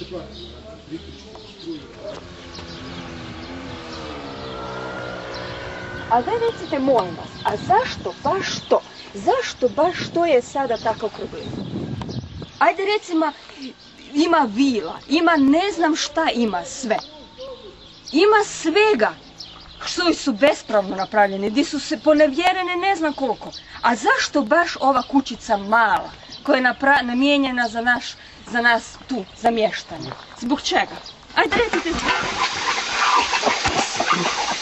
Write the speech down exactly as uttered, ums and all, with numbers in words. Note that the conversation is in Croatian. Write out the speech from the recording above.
A da recite, molim vas, a zašto baš to? Zašto baš to je sada tako okrugljeno? Ajde recimo, ima vila, ima ne znam šta ima sve. Ima svega što su bespravno napravljene, gdje su se ponevjerene ne znam koliko. A zašto baš ova kućica mala, koja je namijenjena za, naš, za nas tu, za mještanje? Zbog čega? Ajde recite.